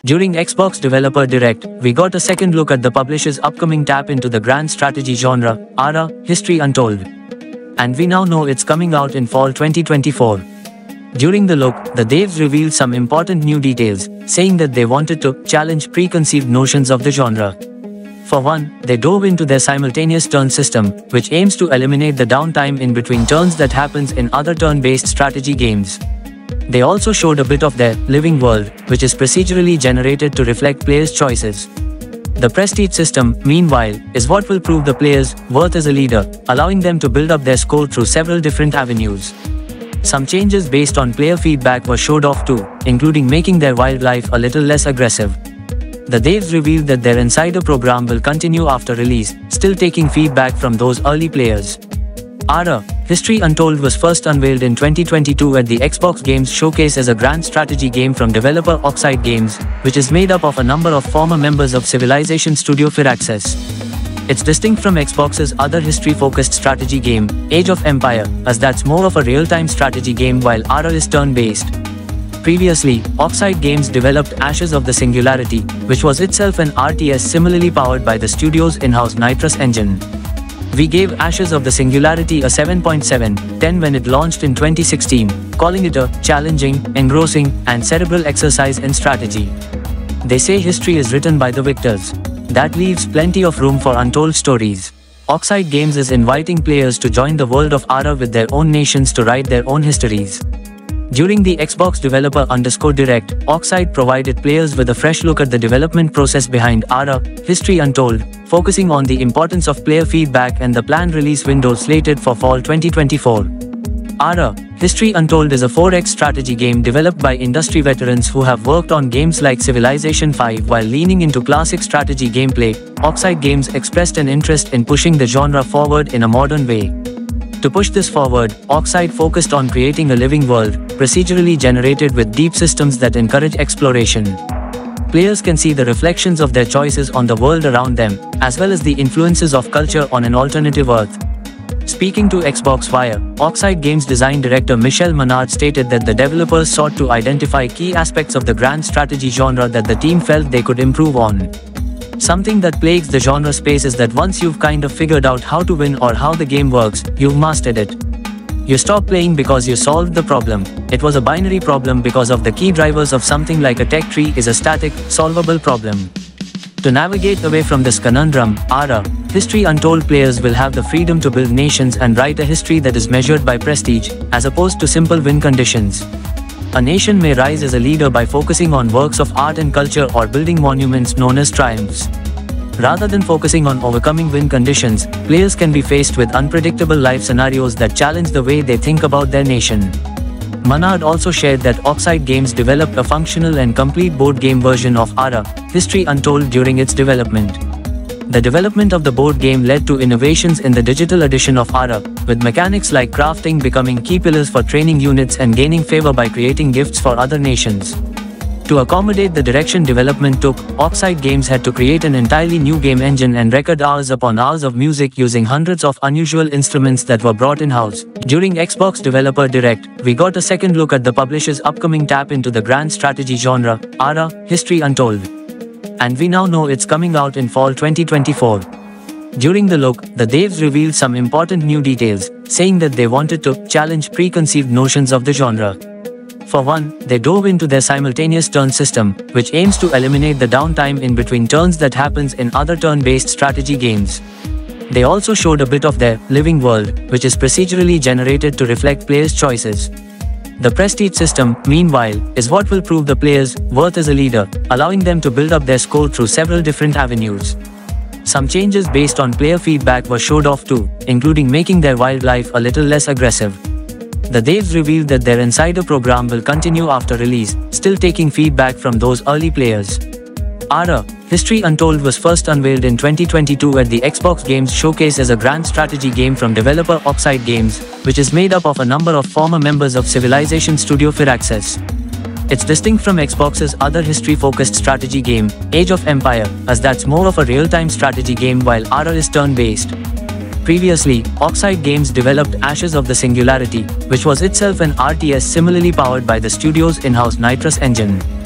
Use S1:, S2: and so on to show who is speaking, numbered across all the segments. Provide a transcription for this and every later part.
S1: During Xbox Developer Direct, we got a second look at the publisher's upcoming tap into the grand strategy genre, ARA: History Untold. And we now know it's coming out in fall 2024. During the look, the devs revealed some important new details, saying that they wanted to challenge preconceived notions of the genre. For one, they dove into their simultaneous turn system, which aims to eliminate the downtime in between turns that happens in other turn-based strategy games. They also showed a bit of their living world, which is procedurally generated to reflect players' choices. The prestige system, meanwhile, is what will prove the player's worth as a leader, allowing them to build up their score through several different avenues. Some changes based on player feedback were showed off too, including making their wildlife a little less aggressive. The devs revealed that their insider program will continue after release, still taking feedback from those early players. ARA: History Untold was first unveiled in 2022 at the Xbox Games Showcase as a grand strategy game from developer Oxide Games, which is made up of a number of former members of Civilization studio Firaxis. It's distinct from Xbox's other history-focused strategy game, Age of Empire, as that's more of a real-time strategy game while ARA is turn-based. Previously, Oxide Games developed Ashes of the Singularity, which was itself an RTS similarly powered by the studio's in-house Nitrous engine. We gave Ashes of the Singularity a 7.7/10 when it launched in 2016, calling it a challenging, engrossing, and cerebral exercise in strategy. They say history is written by the victors. That leaves plenty of room for untold stories. Oxide Games is inviting players to join the world of ARA with their own nations to write their own histories. During the Xbox Developer Direct, Oxide provided players with a fresh look at the development process behind ARA: History Untold, focusing on the importance of player feedback and the planned release window slated for fall 2024. ARA: History Untold is a 4X strategy game developed by industry veterans who have worked on games like Civilization V while leaning into classic strategy gameplay. Oxide Games expressed an interest in pushing the genre forward in a modern way. To push this forward, Oxide focused on creating a living world, procedurally generated with deep systems that encourage exploration. Players can see the reflections of their choices on the world around them, as well as the influences of culture on an alternative Earth. Speaking to Xbox Wire, Oxide Games design director Michel Menard stated that the developers sought to identify key aspects of the grand strategy genre that the team felt they could improve on. Something that plagues the genre space is that once you've kind of figured out how to win or how the game works, you've mastered it. You stop playing because you solved the problem. It was a binary problem because of the key drivers of something like a tech tree is a static, solvable problem. To navigate away from this conundrum, ARA: History Untold players will have the freedom to build nations and write a history that is measured by prestige, as opposed to simple win conditions. A nation may rise as a leader by focusing on works of art and culture or building monuments known as triumphs. Rather than focusing on overcoming win conditions, players can be faced with unpredictable life scenarios that challenge the way they think about their nation. Menard also shared that Oxide Games developed a functional and complete board game version of ARA: History Untold during its development. The development of the board game led to innovations in the digital edition of ARA, with mechanics like crafting becoming key pillars for training units and gaining favor by creating gifts for other nations. To accommodate the direction development took, Oxide Games had to create an entirely new game engine and record hours upon hours of music using hundreds of unusual instruments that were brought in-house. During Xbox Developer Direct, we got a second look at the publisher's upcoming tap into the grand strategy genre, ARA: History Untold. And we now know it's coming out in fall 2024. During the look, the devs revealed some important new details, saying that they wanted to challenge preconceived notions of the genre. For one, they dove into their simultaneous turn system, which aims to eliminate the downtime in between turns that happens in other turn-based strategy games. They also showed a bit of their living world, which is procedurally generated to reflect players' choices. The prestige system, meanwhile, is what will prove the player's worth as a leader, allowing them to build up their score through several different avenues. Some changes based on player feedback were showed off too, including making their wildlife a little less aggressive. The devs revealed that their insider program will continue after release, still taking feedback from those early players. ARA: History Untold was first unveiled in 2022 at the Xbox Games Showcase as a grand strategy game from developer Oxide Games, which is made up of a number of former members of Civilization studio Firaxis. It's distinct from Xbox's other history-focused strategy game, Age of Empire, as that's more of a real-time strategy game while ARA is turn-based. Previously, Oxide Games developed Ashes of the Singularity, which was itself an RTS similarly powered by the studio's in-house Nitrous engine.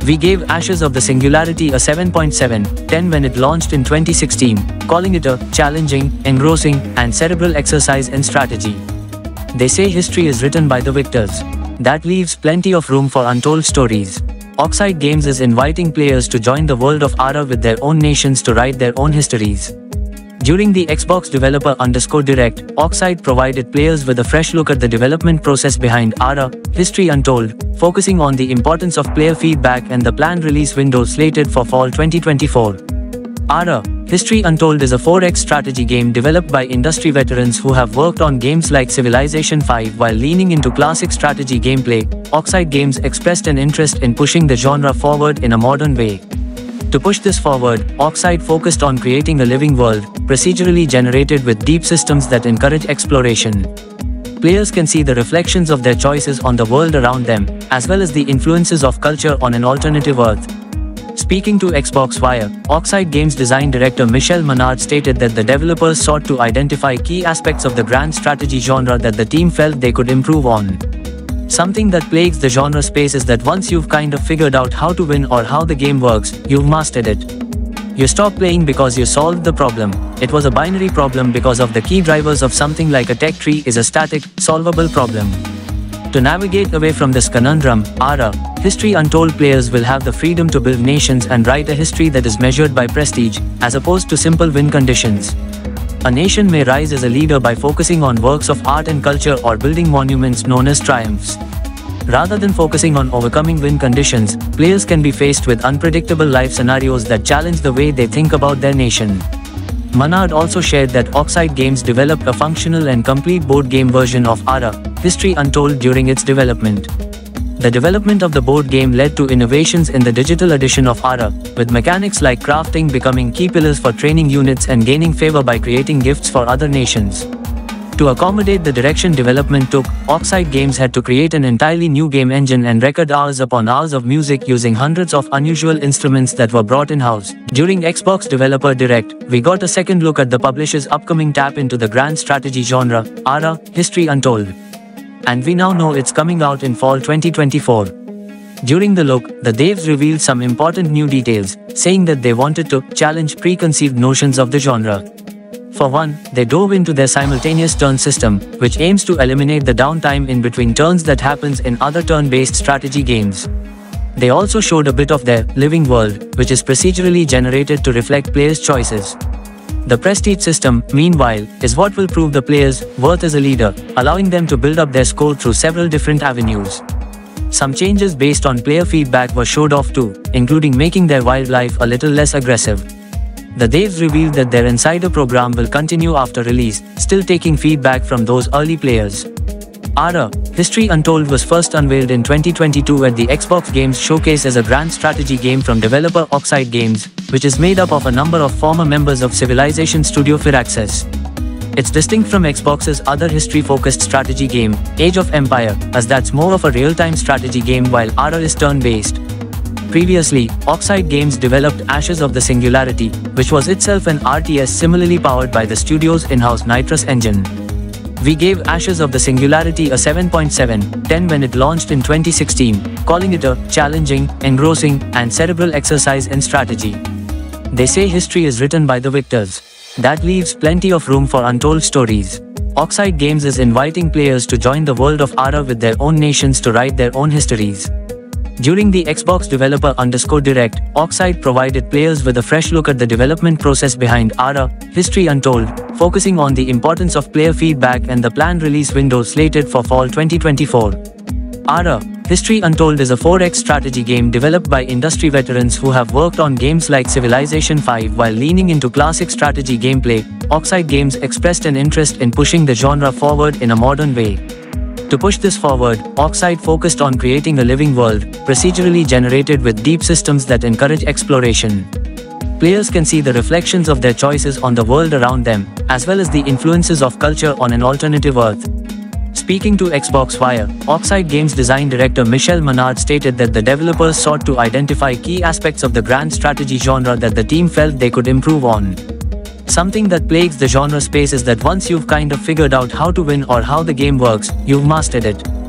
S1: We gave Ashes of the Singularity a 7.7/10 when it launched in 2016, calling it a challenging, engrossing, and cerebral exercise in strategy. They say history is written by the victors. That leaves plenty of room for untold stories. Oxide Games is inviting players to join the world of ARA with their own nations to write their own histories. During the Xbox Developer_Direct, Oxide provided players with a fresh look at the development process behind ARA, History Untold, focusing on the importance of player feedback and the planned release window slated for fall 2024. ARA, History Untold is a 4X strategy game developed by industry veterans who have worked on games like Civilization V while leaning into classic strategy gameplay. Oxide Games expressed an interest in pushing the genre forward in a modern way. To push this forward, Oxide focused on creating a living world, procedurally generated with deep systems that encourage exploration. Players can see the reflections of their choices on the world around them, as well as the influences of culture on an alternative Earth. Speaking to Xbox Wire, Oxide Games design director Michel Menard stated that the developers sought to identify key aspects of the grand strategy genre that the team felt they could improve on. Something that plagues the genre space is that once you've kind of figured out how to win or how the game works, you've mastered it. You stop playing because you solved the problem. It was a binary problem because of the key drivers of something like a tech tree is a static, solvable problem. To navigate away from this conundrum, ARA, History Untold players will have the freedom to build nations and write a history that is measured by prestige, as opposed to simple win conditions. A nation may rise as a leader by focusing on works of art and culture or building monuments known as triumphs. Rather than focusing on overcoming win conditions, players can be faced with unpredictable life scenarios that challenge the way they think about their nation. Menard also shared that Oxide Games developed a functional and complete board game version of ARA, History Untold during its development. The development of the board game led to innovations in the digital edition of ARA, with mechanics like crafting becoming key pillars for training units and gaining favor by creating gifts for other nations. To accommodate the direction development took, Oxide Games had to create an entirely new game engine and record hours upon hours of music using hundreds of unusual instruments that were brought in-house. During Xbox Developer Direct, we got a second look at the publisher's upcoming tap into the grand strategy genre, ARA, History Untold. And we now know it's coming out in fall 2024. During the look, the devs revealed some important new details, saying that they wanted to challenge preconceived notions of the genre. For one, they dove into their simultaneous turn system, which aims to eliminate the downtime in between turns that happens in other turn-based strategy games. They also showed a bit of their living world, which is procedurally generated to reflect players' choices. The Prestige system, meanwhile, is what will prove the player's worth as a leader, allowing them to build up their score through several different avenues. Some changes based on player feedback were showed off too, including making their wildlife a little less aggressive. The devs revealed that their insider program will continue after release, still taking feedback from those early players. ARA, History Untold was first unveiled in 2022 at the Xbox Games Showcase as a grand strategy game from developer Oxide Games, which is made up of a number of former members of Civilization studio Firaxis. It's distinct from Xbox's other history-focused strategy game, Age of Empire, as that's more of a real-time strategy game while ARA is turn-based. Previously, Oxide Games developed Ashes of the Singularity, which was itself an RTS similarly powered by the studio's in-house Nitrous engine. We gave Ashes of the Singularity a 7.7/10 when it launched in 2016, calling it a challenging, engrossing, and cerebral exercise in strategy. They say history is written by the victors. That leaves plenty of room for untold stories. Oxide Games is inviting players to join the world of ARA with their own nations to write their own histories. During the Xbox Developer_Direct, Oxide provided players with a fresh look at the development process behind ARA, History Untold, focusing on the importance of player feedback and the planned release window slated for fall 2024. ARA, History Untold is a 4X strategy game developed by industry veterans who have worked on games like Civilization V while leaning into classic strategy gameplay. Oxide Games expressed an interest in pushing the genre forward in a modern way. To push this forward, Oxide focused on creating a living world, procedurally generated with deep systems that encourage exploration. Players can see the reflections of their choices on the world around them, as well as the influences of culture on an alternative Earth. Speaking to Xbox Wire, Oxide Games design director Michel Menard stated that the developers sought to identify key aspects of the grand strategy genre that the team felt they could improve on. Something that plagues the genre space is that once you've kind of figured out how to win or how the game works, you've mastered it.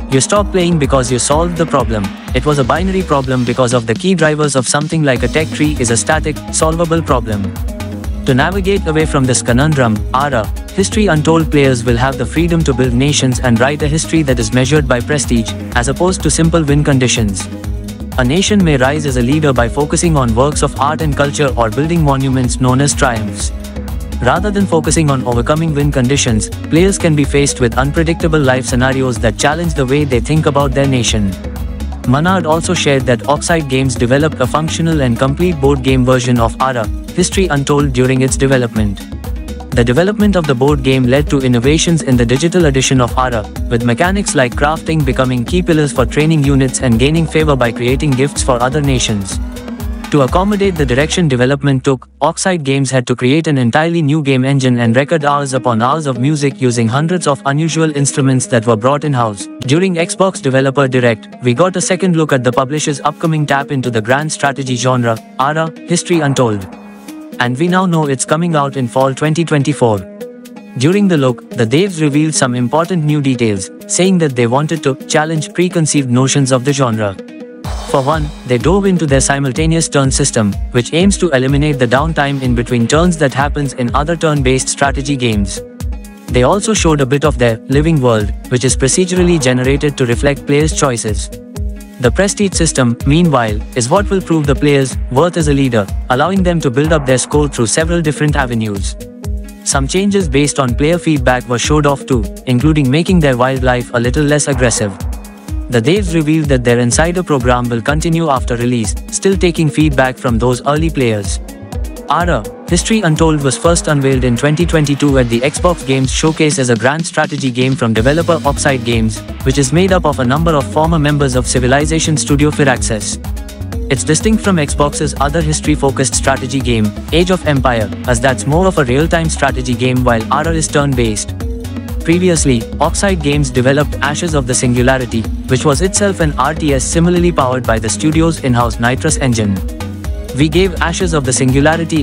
S1: You stopped playing because you solved the problem. It was a binary problem because of the key drivers of something like a tech tree is a static, solvable problem. To navigate away from this conundrum, ARA, History Untold players will have the freedom to build nations and write a history that is measured by prestige, as opposed to simple win conditions. A nation may rise as a leader by focusing on works of art and culture or building monuments known as triumphs. Rather than focusing on overcoming win conditions, players can be faced with unpredictable life scenarios that challenge the way they think about their nation. Manard also shared that Oxide Games developed a functional and complete board game version of ARA, History Untold during its development. The development of the board game led to innovations in the digital edition of ARA, with mechanics like crafting becoming key pillars for training units and gaining favor by creating gifts for other nations. To accommodate the direction development took, Oxide Games had to create an entirely new game engine and record hours upon hours of music using hundreds of unusual instruments that were brought in-house. During Xbox Developer Direct, we got a second look at the publisher's upcoming tap into the grand strategy genre, ARA, History Untold. And we now know it's coming out in fall 2024. During the look, the devs revealed some important new details, saying that they wanted to challenge preconceived notions of the genre. For one, they dove into their simultaneous turn system, which aims to eliminate the downtime in between turns that happens in other turn-based strategy games. They also showed a bit of their living world, which is procedurally generated to reflect players' choices. The Prestige system, meanwhile, is what will prove the player's worth as a leader, allowing them to build up their score through several different avenues. Some changes based on player feedback were showed off too, including making their wildlife a little less aggressive. The devs revealed that their insider program will continue after release, still taking feedback from those early players. ARA, History Untold was first unveiled in 2022 at the Xbox Games Showcase as a grand strategy game from developer Oxide Games, which is made up of a number of former members of Civilization studio Firaxis. It's distinct from Xbox's other history-focused strategy game, Age of Empire, as that's more of a real-time strategy game while ARA is turn-based. Previously, Oxide Games developed Ashes of the Singularity, which was itself an RTS similarly powered by the studio's in-house Nitrous engine. We gave Ashes of the Singularity a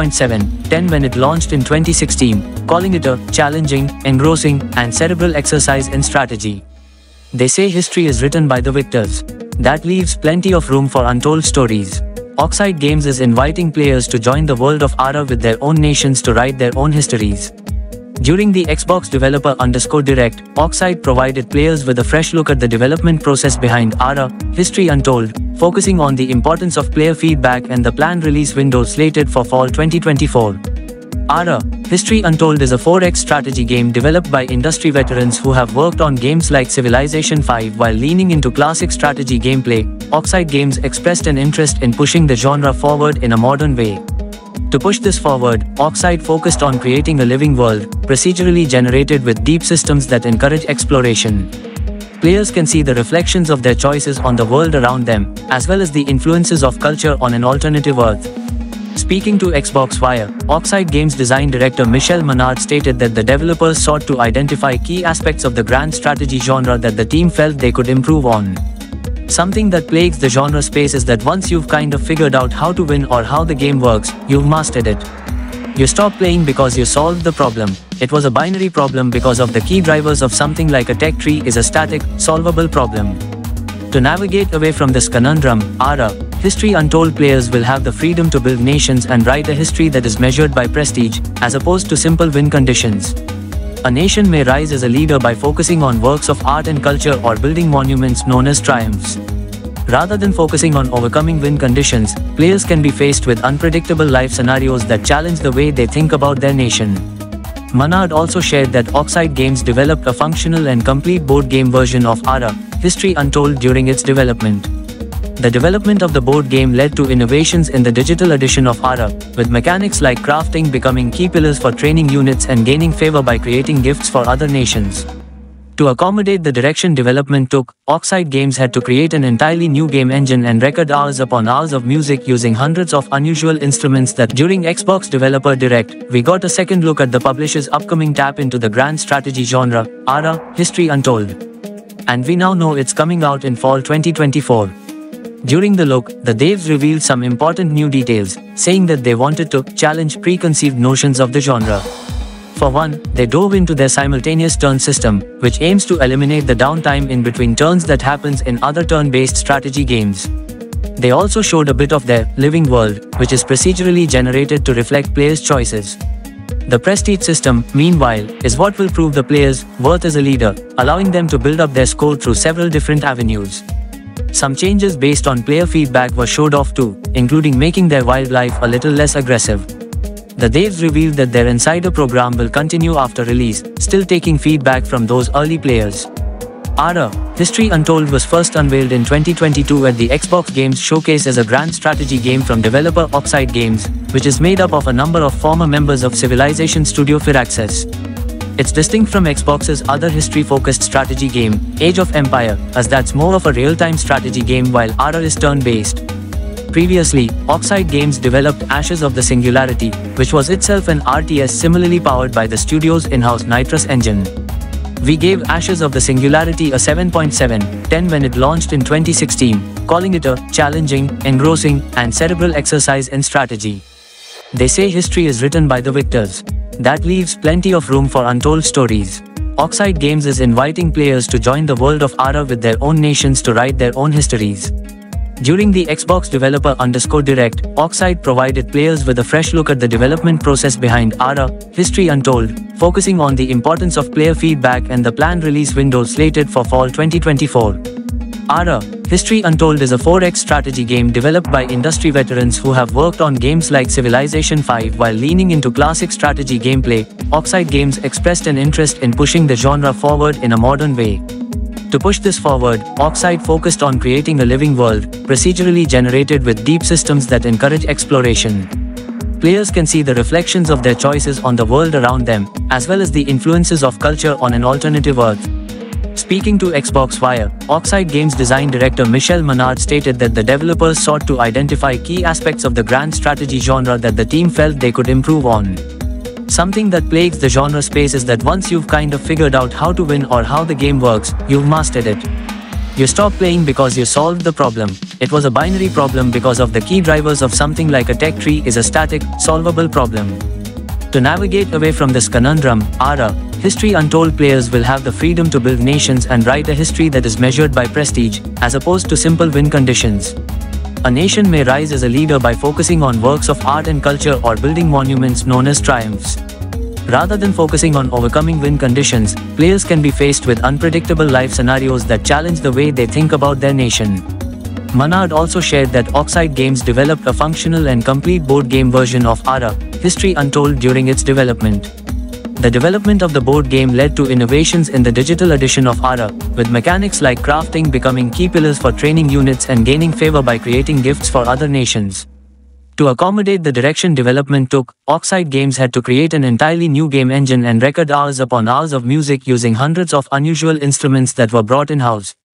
S1: 7.7/10 when it launched in 2016, calling it a challenging, engrossing, and cerebral exercise in strategy. They say history is written by the victors. That leaves plenty of room for untold stories. Oxide Games is inviting players to join the world of ARA with their own nations to write their own histories. During the Xbox Developer Direct, Oxide provided players with a fresh look at the development process behind ARA, History Untold, focusing on the importance of player feedback and the planned release window slated for fall 2024. ARA, History Untold is a 4X strategy game developed by industry veterans who have worked on games like Civilization V while leaning into classic strategy gameplay. Oxide Games expressed an interest in pushing the genre forward in a modern way. To push this forward, Oxide focused on creating a living world, procedurally generated with deep systems that encourage exploration. Players can see the reflections of their choices on the world around them, as well as the influences of culture on an alternative Earth. Speaking to Xbox Wire, Oxide Games design director Michel Manard stated that the developers sought to identify key aspects of the grand strategy genre that the team felt they could improve on. Something that plagues the genre space is that once you've kind of figured out how to win or how the game works, you've mastered it. You stop playing because you solved the problem. It was a binary problem because of the key drivers of something like a tech tree is a static, solvable problem. To navigate away from this conundrum, ARA, History Untold players will have the freedom to build nations and write a history that is measured by prestige, as opposed to simple win conditions. A nation may rise as a leader by focusing on works of art and culture or building monuments known as triumphs. Rather than focusing on overcoming win conditions, players can be faced with unpredictable life scenarios that challenge the way they think about their nation. Manard also shared that Oxide Games developed a functional and complete board game version of ARA, History Untold during its development. The development of the board game led to innovations in the digital edition of ARA, with mechanics like crafting becoming key pillars for training units and gaining favor by creating gifts for other nations. To accommodate the direction development took, Oxide Games had to create an entirely new game engine and record hours upon hours of music using hundreds of unusual instruments that during Xbox Developer Direct, we got a second look at the publisher's upcoming tap into the grand strategy genre, ARA, History Untold. And we now know it's coming out in fall 2024. During the look, the devs revealed some important new details, saying that they wanted to challenge preconceived notions of the genre. For one, they dove into their simultaneous turn system, which aims to eliminate the downtime in between turns that happens in other turn-based strategy games. They also showed a bit of their living world, which is procedurally generated to reflect players' choices. The Prestige system, meanwhile, is what will prove the player's worth as a leader, allowing them to build up their score through several different avenues. Some changes based on player feedback were showed off too, including making their wildlife a little less aggressive. The devs revealed that their insider program will continue after release, still taking feedback from those early players. Ara: History Untold was first unveiled in 2022 at the Xbox Games Showcase as a grand strategy game from developer Oxide Games, which is made up of a number of former members of Civilization studio Firaxis. It's distinct from Xbox's other history-focused strategy game, Age of Empire, as that's more of a real-time strategy game while Ara is turn-based. Previously, Oxide Games developed Ashes of the Singularity, which was itself an RTS similarly powered by the studio's in-house Nitrous engine. We gave Ashes of the Singularity a 7.7/10 when it launched in 2016, calling it a challenging, engrossing, and cerebral exercise in strategy. They say history is written by the victors. That leaves plenty of room for untold stories. Oxide Games is inviting players to join the world of Ara with their own nations to write their own histories. During the Xbox Developer Direct, Oxide provided players with a fresh look at the development process behind Ara: History Untold, focusing on the importance of player feedback and the planned release window slated for fall 2024. Ara: History Untold is a 4X strategy game developed by industry veterans who have worked on games like Civilization V while leaning into classic strategy gameplay. Oxide Games expressed an interest in pushing the genre forward in a modern way. To push this forward, Oxide focused on creating a living world, procedurally generated with deep systems that encourage exploration. Players can see the reflections of their choices on the world around them, as well as the influences of culture on an alternative Earth. Speaking to Xbox Wire, Oxide Games design director Michel Menard stated that the developers sought to identify key aspects of the grand strategy genre that the team felt they could improve on. Something that plagues the genre space is that once you've kind of figured out how to win or how the game works, you've mastered it. You stop playing because you solved the problem. It was a binary problem because of the key drivers of something like a tech tree is a static, solvable problem. To navigate away from this conundrum, Ara: History Untold players will have the freedom to build nations and write a history that is measured by prestige, as opposed to simple win conditions. A nation may rise as a leader by focusing on works of art and culture or building monuments known as triumphs. Rather than focusing on overcoming win conditions, players can be faced with unpredictable life scenarios that challenge the way they think about their nation. Menard also shared that Oxide Games developed a functional and complete board game version of Ara: History Untold during its development. The development of the board game led to innovations in the digital edition of Ara, with mechanics like crafting becoming key pillars for training units and gaining favor by creating gifts for other nations. To accommodate the direction development took, Oxide Games had to create an entirely new game engine and record hours upon hours of music using hundreds of unusual instruments that were brought in-house.